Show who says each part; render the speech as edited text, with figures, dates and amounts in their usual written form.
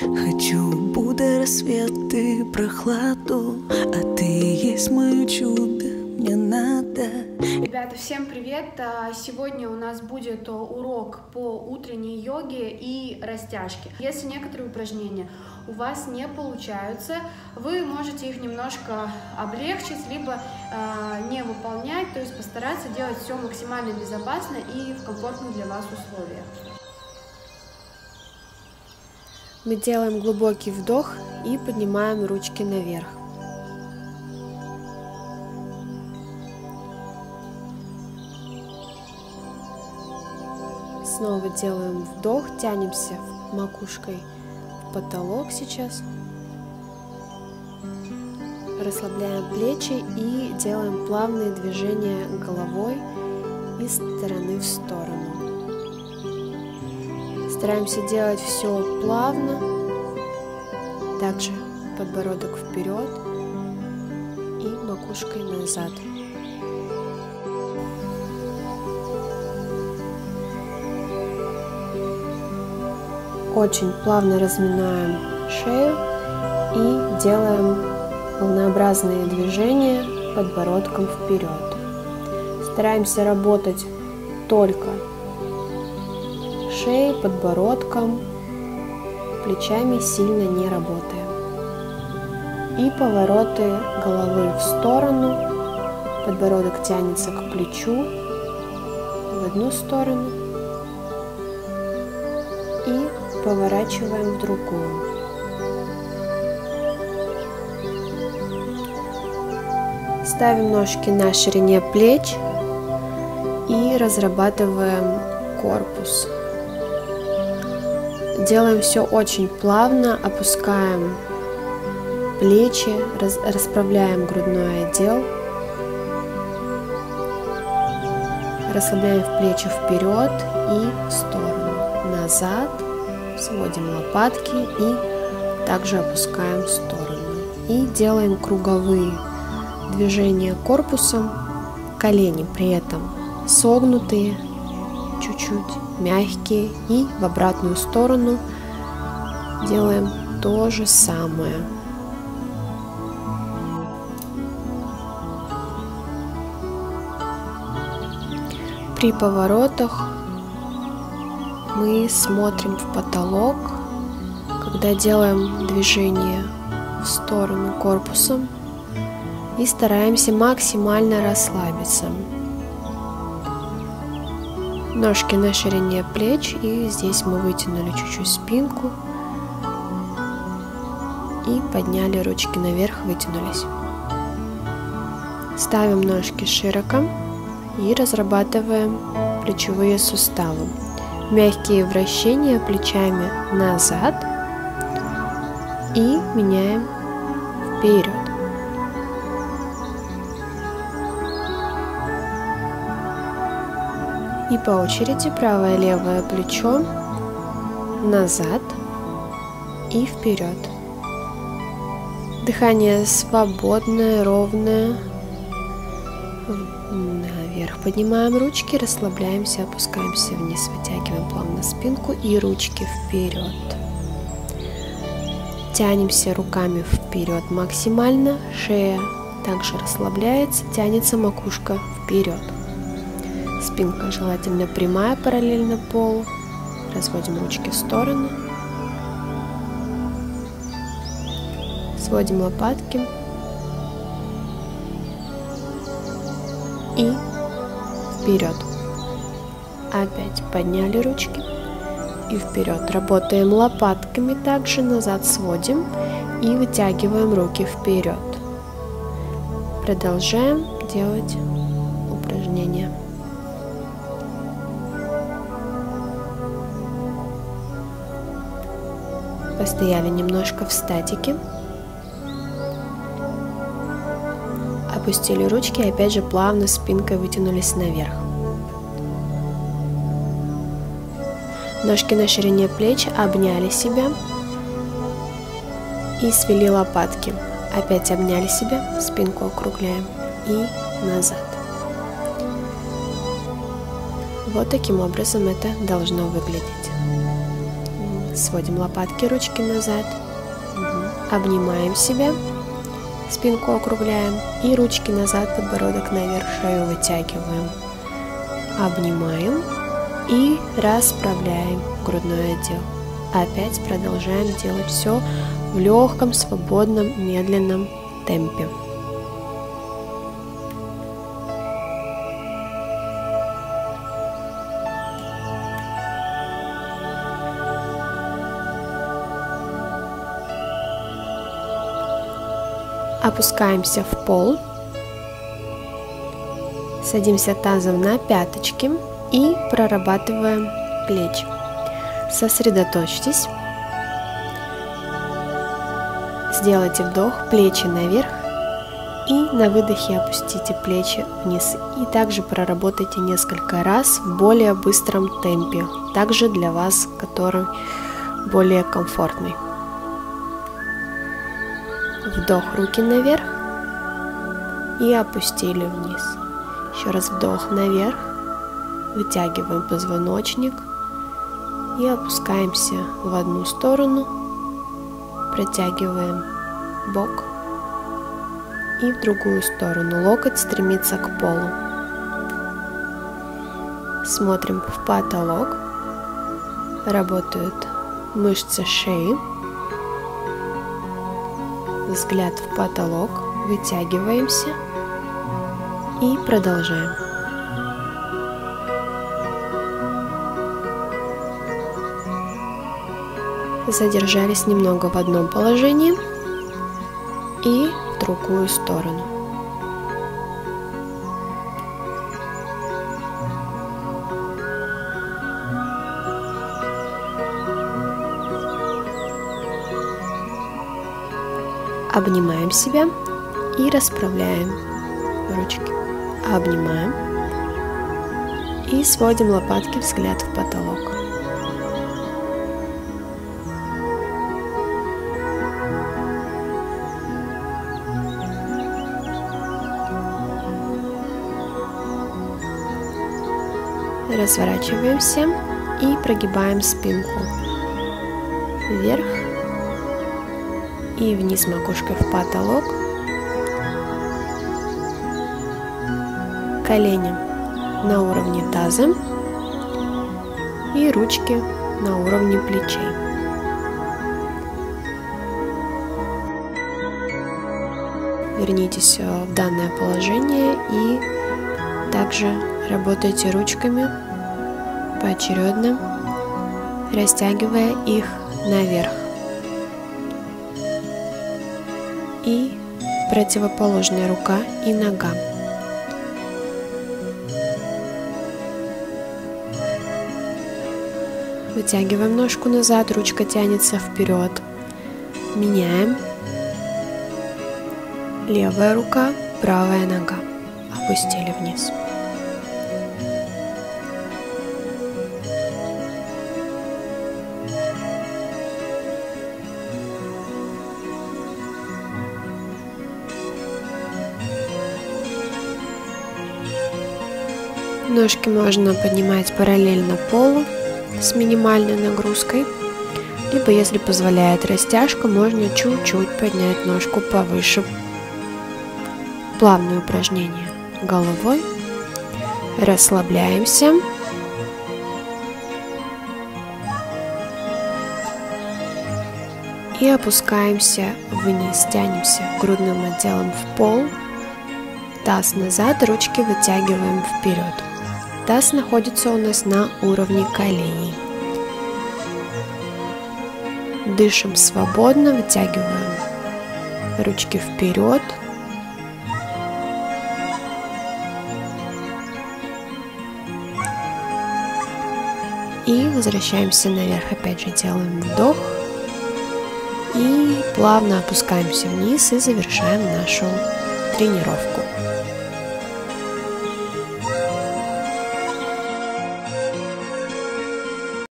Speaker 1: Хочу будто рассвет и прохладу, а ты есть мое чудо, мне надо.
Speaker 2: Ребята, всем привет! Сегодня у нас будет урок по утренней йоге и растяжке. Если некоторые упражнения у вас не получаются, вы можете их немножко облегчить, либо не выполнять, то есть постараться делать все максимально безопасно и в комфортных для вас условиях.
Speaker 3: Мы делаем глубокий вдох и поднимаем ручки наверх. Снова делаем вдох, тянемся макушкой в потолок сейчас. Расслабляем плечи и делаем плавные движения головой из стороны в сторону. Стараемся делать все плавно. Также подбородок вперед и макушкой назад. Очень плавно разминаем шею и делаем волнообразные движения подбородком вперед. Стараемся работать только шеей, подбородком, плечами сильно не работаем. И повороты головы в сторону, подбородок тянется к плечу в одну сторону и поворачиваем в другую. Ставим ножки на ширине плеч и разрабатываем корпус. Делаем все очень плавно, опускаем плечи, расправляем грудной отдел, расслабляем плечи вперед и в сторону, назад, сводим лопатки и также опускаем в сторону. И делаем круговые движения корпусом, колени при этом согнутые, чуть-чуть мягкие, и в обратную сторону делаем то же самое. При поворотах мы смотрим в потолок, когда делаем движение в сторону корпусом, и стараемся максимально расслабиться. Ножки на ширине плеч, и здесь мы вытянули чуть-чуть спинку и подняли ручки наверх, вытянулись. Ставим ножки широко и разрабатываем плечевые суставы. Мягкие вращения плечами назад и меняем вперед. И по очереди правое и левое плечо назад и вперед. Дыхание свободное, ровное. Наверх поднимаем ручки, расслабляемся, опускаемся вниз, вытягиваем плавно спинку и ручки вперед. Тянемся руками вперед максимально, шея также расслабляется, тянется макушка вперед. Спинка желательно прямая, параллельно полу. Разводим ручки в сторону. Сводим лопатки. И вперед. Опять подняли ручки. И вперед. Работаем лопатками, также назад сводим. И вытягиваем руки вперед. Продолжаем делать упражнения. Постояли немножко в статике. Опустили ручки и опять же плавно спинкой вытянулись наверх. Ножки на ширине плеч, обняли себя и свели лопатки. Опять обняли себя, спинку округляем и назад. Вот таким образом это должно выглядеть. Сводим лопатки, ручки назад. Обнимаем себя. Спинку округляем. И ручки назад, подбородок наверх, шею вытягиваем. Обнимаем. И расправляем грудной отдел. Опять продолжаем делать все в легком, свободном, медленном темпе. Опускаемся в пол, садимся тазом на пяточки и прорабатываем плечи. Сосредоточьтесь, сделайте вдох, плечи наверх, и на выдохе опустите плечи вниз. И также проработайте несколько раз в более быстром темпе, также для вас, который более комфортный. Вдох, руки наверх и опустили вниз. Еще раз вдох наверх, вытягиваем позвоночник и опускаемся в одну сторону, протягиваем бок и в другую сторону. Локоть стремится к полу. Смотрим в потолок, работают мышцы шеи. Взгляд в потолок, вытягиваемся и продолжаем. Задержались немного в одном положении и в другую сторону. Обнимаем себя и расправляем ручки. Обнимаем и сводим лопатки, взгляд в потолок. Разворачиваемся и прогибаем спинку вверх и вниз макушкой в потолок. Колени на уровне таза и ручки на уровне плечей. Вернитесь в данное положение и также работайте ручками поочередно, растягивая их наверх. И противоположная рука и нога. Вытягиваем ножку назад, ручка тянется вперед. Меняем. Левая рука, правая нога. Опустили вниз. Ножки можно поднимать параллельно полу с минимальной нагрузкой, либо, если позволяет растяжка, можно чуть-чуть поднять ножку повыше. Плавное упражнение головой. Расслабляемся. И опускаемся вниз, тянемся грудным отделом в пол. Таз назад, ручки вытягиваем вперед. Таз находится у нас на уровне коленей. Дышим свободно, вытягиваем ручки вперед. И возвращаемся наверх. Опять же делаем вдох. И плавно опускаемся вниз и завершаем нашу тренировку.